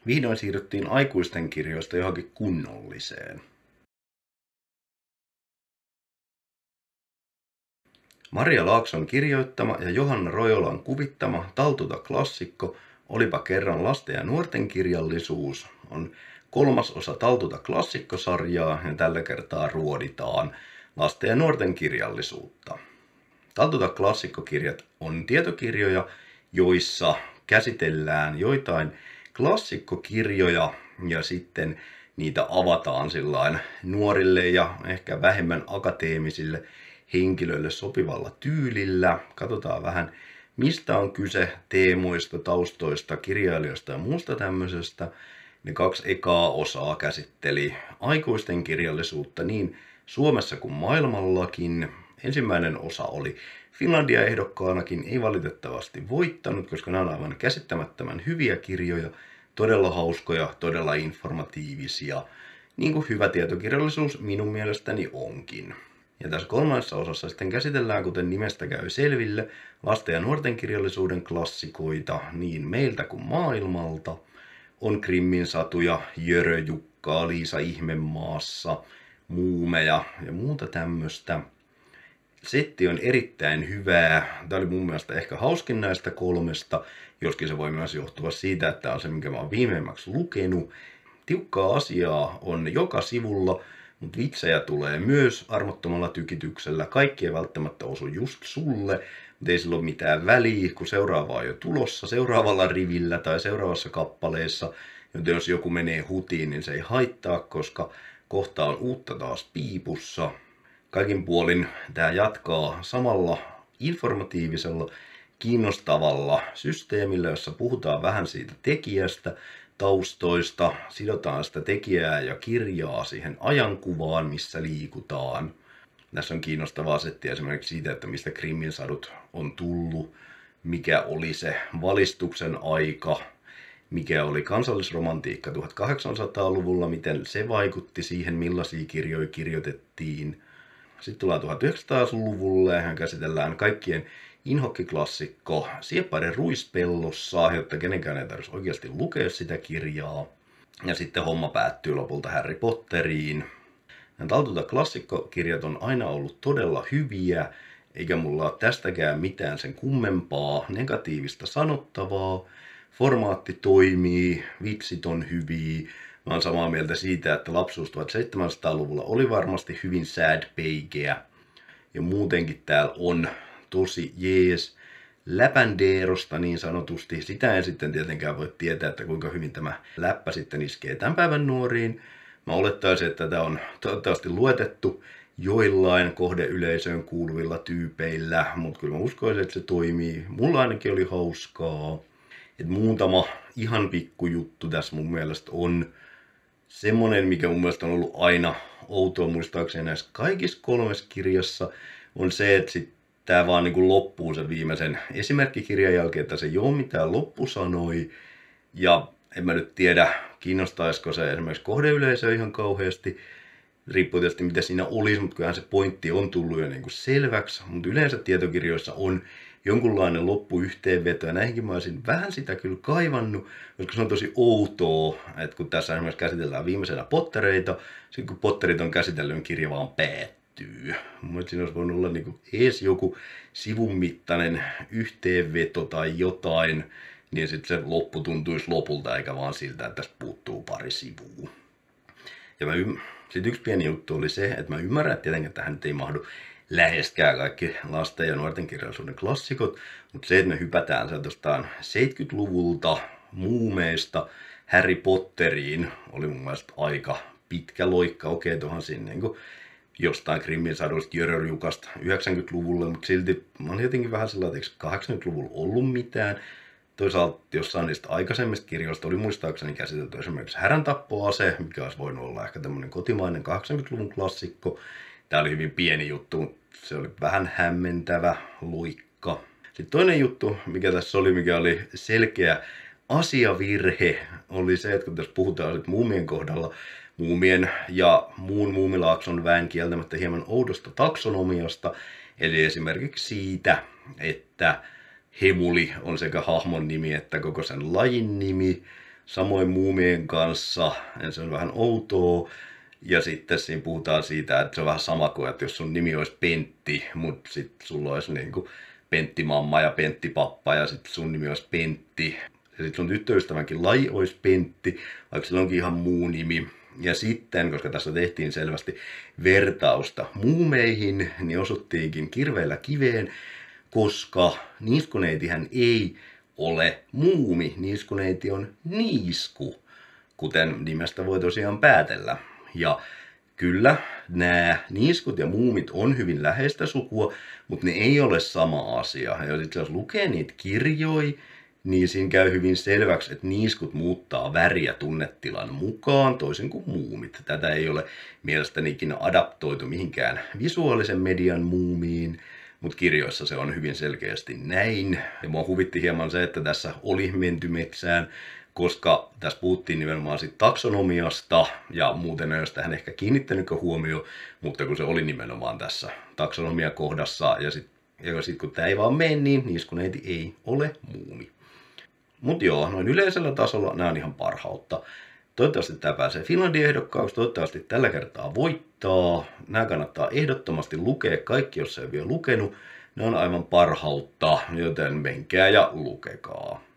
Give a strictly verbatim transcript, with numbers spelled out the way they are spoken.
Vihdoin siirryttiin aikuisten kirjoista johonkin kunnolliseen. Maria Laakson kirjoittama ja Johanna Rojolan kuvittama Taltuta-klassikko Olipa kerran lasten ja nuorten kirjallisuus on kolmas osa Taltuta-klassikkosarjaa ja tällä kertaa ruoditaan lasten ja nuorten kirjallisuutta. Taltuta-klassikkokirjat on tietokirjoja, joissa käsitellään joitain klassikkokirjoja ja sitten niitä avataan sillain nuorille ja ehkä vähemmän akateemisille henkilöille sopivalla tyylillä. Katsotaan vähän, mistä on kyse, teemoista, taustoista, kirjailijoista ja muusta tämmöisestä. Ne kaksi ekaa osaa käsitteli aikuisten kirjallisuutta niin Suomessa kuin maailmallakin. Ensimmäinen osa oli Finlandia-ehdokkaanakin, ei valitettavasti voittanut, koska nämä on aivan käsittämättömän hyviä kirjoja, todella hauskoja, todella informatiivisia, niin kuin hyvä tietokirjallisuus minun mielestäni onkin. Ja tässä kolmannessa osassa sitten käsitellään, kuten nimestä käy selville, lasten ja nuorten kirjallisuuden klassikoita niin meiltä kuin maailmalta. On Grimmin satuja, Jörö Jukkaa, Liisa Ihmemaassa, Muumeja ja muuta tämmöistä. Setti on erittäin hyvää. Tämä oli mun mielestä ehkä hauskin näistä kolmesta, joskin se voi myös johtua siitä, että tämä on se, minkä mä oon viimeimmäksi lukenut. Tiukkaa asiaa on joka sivulla, mutta vitsejä tulee myös armottomalla tykityksellä. Kaikki ei välttämättä osu just sulle, mutta ei sillä ole mitään väliä, kun seuraava on jo tulossa seuraavalla rivillä tai seuraavassa kappaleessa. Joten jos joku menee hutiin, niin se ei haittaa, koska kohta on uutta taas piipussa. Kaikin puolin tämä jatkaa samalla informatiivisella, kiinnostavalla systeemillä, jossa puhutaan vähän siitä tekijästä, taustoista, sidotaan sitä tekijää ja kirjaa siihen ajankuvaan, missä liikutaan. Tässä on kiinnostavaa settiä esimerkiksi siitä, että mistä Grimmin sadut on tullut, mikä oli se valistuksen aika, mikä oli kansallisromantiikka tuhatkahdeksansataaluvulla, miten se vaikutti siihen, millaisia kirjoja kirjoitettiin. Sitten tullaan tuhatyhdeksänsataaluvulle ja käsitellään kaikkien inhokkiklassikko Sieppaiden ruispellossa, jotta kenenkään ei tarvitsisi oikeasti lukea sitä kirjaa. Ja sitten homma päättyy lopulta Harry Potteriin. Nämä Taltuta-klassikkokirjat on aina ollut todella hyviä, eikä mulla ole tästäkään mitään sen kummempaa negatiivista sanottavaa. Formaatti toimii, vitsit on hyviä. Mä oon samaa mieltä siitä, että lapsuus tuhatseitsemänsataaluvulla oli varmasti hyvin sad-peigeä. Ja muutenkin täällä on tosi jees läpändeerosta niin sanotusti. Sitä en sitten tietenkään voi tietää, että kuinka hyvin tämä läppä sitten iskee tämän päivän nuoriin. Mä olettaisin, että tätä on toivottavasti luetettu joillain kohdeyleisöön kuuluvilla tyypeillä, mutta kyllä mä uskoisin, että se toimii. Mulla ainakin oli hauskaa. Et muutama ihan pikku juttu tässä mun mielestä on semmonen, mikä mun mielestä on ollut aina outoa muistaakseni näissä kaikissa kolmessa kirjassa, on se, että sit tää vaan niinku loppuu sen viimeisen esimerkkikirjan jälkeen, että se ei oo mitään loppusanoi. Ja en mä nyt tiedä, kiinnostaisiko se esimerkiksi kohdeyleisö ihan kauheasti. Riippuu tietysti mitä siinä olisi, mutta kyllähän se pointti on tullut jo niinku selväksi. Mutta yleensä tietokirjoissa on jonkunlainen loppuyhteenveto, ja näihinkin mä olisin vähän sitä kyllä kaivannut, koska se on tosi outoa, että kun tässä esimerkiksi käsitellään viimeisenä Pottereita, sitten kun Potterit on käsitellyt, niin kirja vaan päättyy. Mun mielestä siinä olisi voinut olla niinku ees joku sivun mittainen yhteenveto tai jotain, niin sitten se loppu tuntuisi lopulta, eikä vaan siltä, että tästä puuttuu pari sivua. Ja mä ymm... Sitten yksi pieni juttu oli se, että mä ymmärrän, että tietenkin tähän nyt ei mahdu läheskään kaikki lasten ja nuorten kirjallisuuden klassikot, mutta se, että me hypätään sieltä jostain seitsemänkymmentäluvulta muumeista Harry Potteriin, oli mun mielestä aika pitkä loikka. Okei, tuohon sinne niin jostain Grimmin saduista Jörö Jukasta yhdeksänkymmentäluvulle, mutta silti mä olin jotenkin vähän sellainen, että eikö kahdeksankymmentäluvulla ollut mitään. Toisaalta jossain niistä aikaisemmista kirjoista oli muistaakseni käsitelty esimerkiksi Häräntappua-ase, mikä olisi voinut olla ehkä tämmöinen kotimainen kahdeksankymmentäluvun klassikko. Tämä oli hyvin pieni juttu, mutta se oli vähän hämmentävä luikka. Sitten toinen juttu, mikä tässä oli, mikä oli selkeä asiavirhe, oli se, että kun tässä puhutaan nyt muumien kohdalla, muumien ja muun Muumilaakson väen kieltämättä hieman oudosta taksonomiasta, eli esimerkiksi siitä, että Hemuli on sekä hahmon nimi että koko sen lajin nimi. samoin muumien kanssa, ja se on vähän outoa. Ja sitten siinä puhutaan siitä, että se on vähän sama kuin, että jos sun nimi olisi Pentti, mutta sitten sulla olisi niinku Pentti-mamma ja Pentti-pappa ja sitten sun nimi olisi Pentti. Ja sitten sun tyttöystävänkin laji olisi Pentti, vaikka sillä onkin ihan muu nimi. Ja sitten, koska tässä tehtiin selvästi vertausta muumeihin, niin osuttiinkin kirveellä kiveen, koska niiskuneitihän ei ole muumi, niiskuneiti on niisku, kuten nimestä voi tosiaan päätellä. Ja kyllä, nämä niiskut ja muumit on hyvin läheistä sukua, mutta ne ei ole sama asia. Ja sitten jos lukee niitä kirjoja, niin siinä käy hyvin selväksi, että niiskut muuttaa väriä tunnetilan mukaan, toisin kuin muumit. Tätä ei ole mielestäni ikinä adaptoitu mihinkään visuaalisen median muumiin, mutta kirjoissa se on hyvin selkeästi näin. Ja mua huvitti hieman se, että tässä oli menty metsään, koska tässä puhuttiin nimenomaan siitä taksonomiasta, ja muuten ei olisi tähän ehkä kiinnittänytkö huomioon, mutta kun se oli nimenomaan tässä taksonomiakohdassa, ja sitten sit, kun tämä ei vaan mene, niin niiskuneiti ei ole muumi. Mutta joo, noin yleisellä tasolla nämä on ihan parhautta. Toivottavasti tämä pääsee Finlandin ehdokkaaksi, toivottavasti tällä kertaa voittaa. Nämä kannattaa ehdottomasti lukea, kaikki jos ei ole vielä lukenut. Ne on aivan parhautta, joten menkää ja lukekaa.